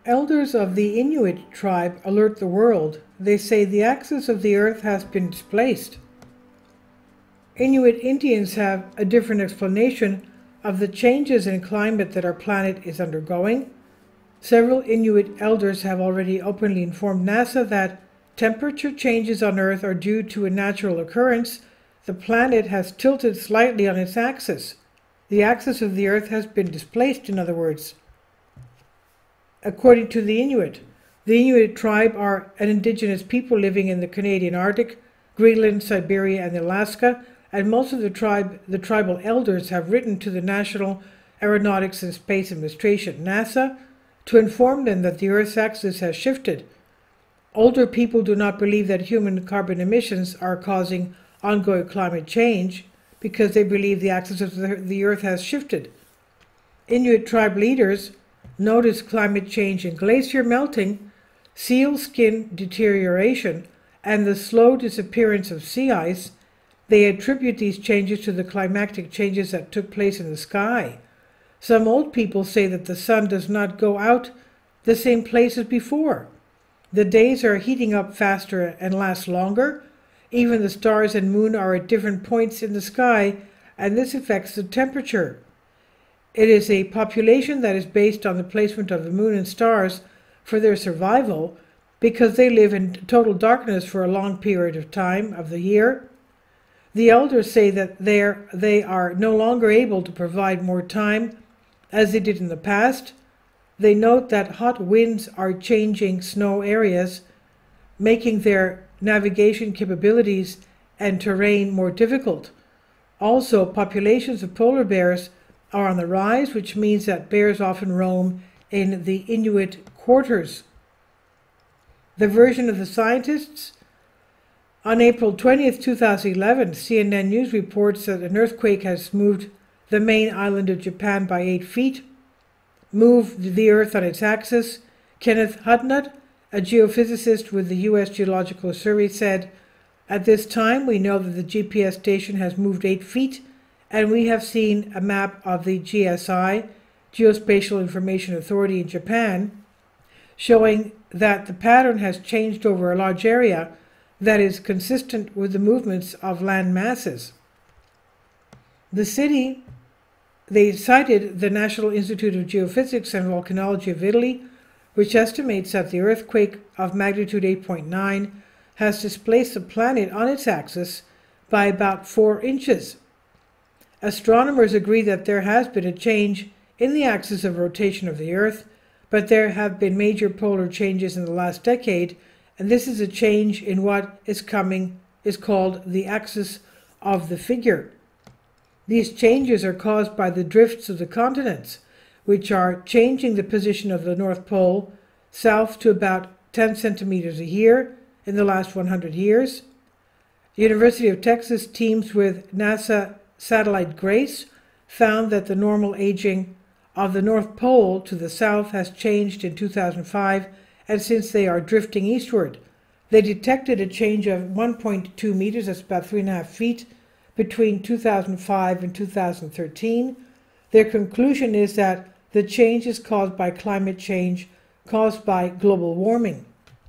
Elders of the Inuit tribe alert the world. They say the axis of the earth has been displaced. Inuit Indians have a different explanation of the changes in climate that our planet is undergoing. Several Inuit elders have already openly informed NASA that temperature changes on Earth are due to a natural occurrence. The planet has tilted slightly on its axis. The axis of the Earth has been displaced, in other words. According to the Inuit tribe are an indigenous people living in the Canadian Arctic, Greenland, Siberia, and Alaska, and most of the tribal elders have written to the National Aeronautics and Space Administration, NASA, to inform them that the Earth's axis has shifted. Older people do not believe that human carbon emissions are causing ongoing climate change because they believe the axis of the Earth has shifted. Inuit tribe leaders notice climate change in glacier melting, seal skin deterioration, and the slow disappearance of sea ice. They attribute these changes to the climatic changes that took place in the sky. Some old people say that the sun does not go out the same place as before. The days are heating up faster and last longer. Even the stars and moon are at different points in the sky, and this affects the temperature. It is a population that is based on the placement of the moon and stars for their survival because they live in total darkness for a long period of time of the year. The elders say that they are no longer able to provide more time as they did in the past. They note that hot winds are changing snow areas, making their navigation capabilities and terrain more difficult. Also, populations of polar bears are on the rise, which means that bears often roam in the Inuit quarters. The version of the scientists. On April 20th, 2011, CNN News reports that an earthquake has moved the main island of Japan by 8 feet, moved the Earth on its axis. Kenneth Hudnut, a geophysicist with the U.S. Geological Survey, said, "At this time, we know that the GPS station has moved 8 feet, and we have seen a map of the GSI, Geospatial Information Authority in Japan, showing that the pattern has changed over a large area that is consistent with the movements of land masses." They cited the National Institute of Geophysics and Volcanology of Italy, which estimates that the earthquake of magnitude 8.9 has displaced the planet on its axis by about 4 inches. Astronomers agree that there has been a change in the axis of rotation of the Earth, but there have been major polar changes in the last decade, and this is a change in what is called the axis of the figure. These changes are caused by the drifts of the continents, which are changing the position of the North Pole south to about 10 centimeters a year in the last 100 years. The University of Texas teams with NASA satellite GRACE found that the normal aging of the North Pole to the south has changed in 2005, and since they are drifting eastward, they detected a change of 1.2 meters, that's about 3.5 feet, between 2005 and 2013. Their conclusion is that the change is caused by climate change caused by global warming.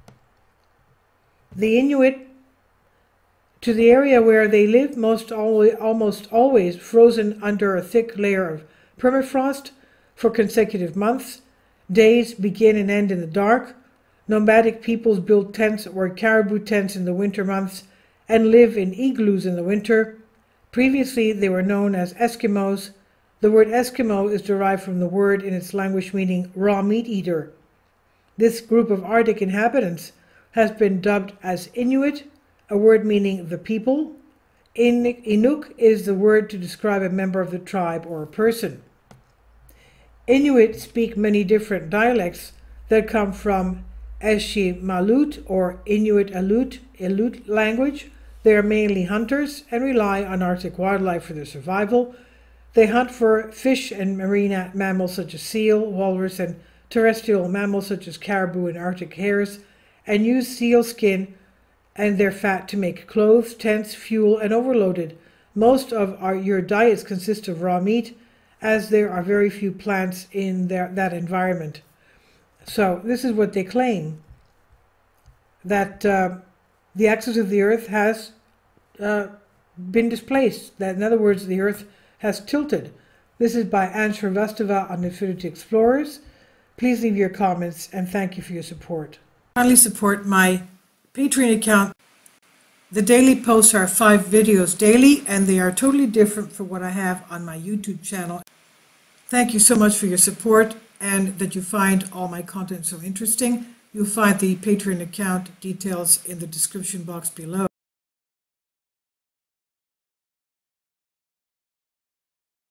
The Inuit, to the area where they live, almost always frozen under a thick layer of permafrost for consecutive months. Days begin and end in the dark. Nomadic peoples build tents or caribou tents in the winter months and live in igloos in the winter. Previously, they were known as Eskimos. The word Eskimo is derived from the word in its language meaning raw meat eater. This group of Arctic inhabitants has been dubbed as Inuit, a word meaning the people. Inuk is the word to describe a member of the tribe or a person. Inuit speak many different dialects that come from Esquimalt or Inuit Aleut language. They are mainly hunters and rely on Arctic wildlife for their survival. They hunt for fish and marine mammals such as seal, walrus, and terrestrial mammals such as caribou and Arctic hares, and use seal skin and their fat to make clothes, tents, fuel, and overloaded. Most of your diets consist of raw meat, as there are very few plants in that environment. So this is what they claim, that the axis of the Earth has been displaced. That, in other words, the Earth has tilted. This is by Anne Shrivastava on Infinity Explorers. Please leave your comments, and thank you for your support. Kindly support my Patreon account. The daily posts are 5 videos daily, and they are totally different from what I have on my YouTube channel. Thank you so much for your support, and that you find all my content so interesting. You'll find the Patreon account details in the description box below.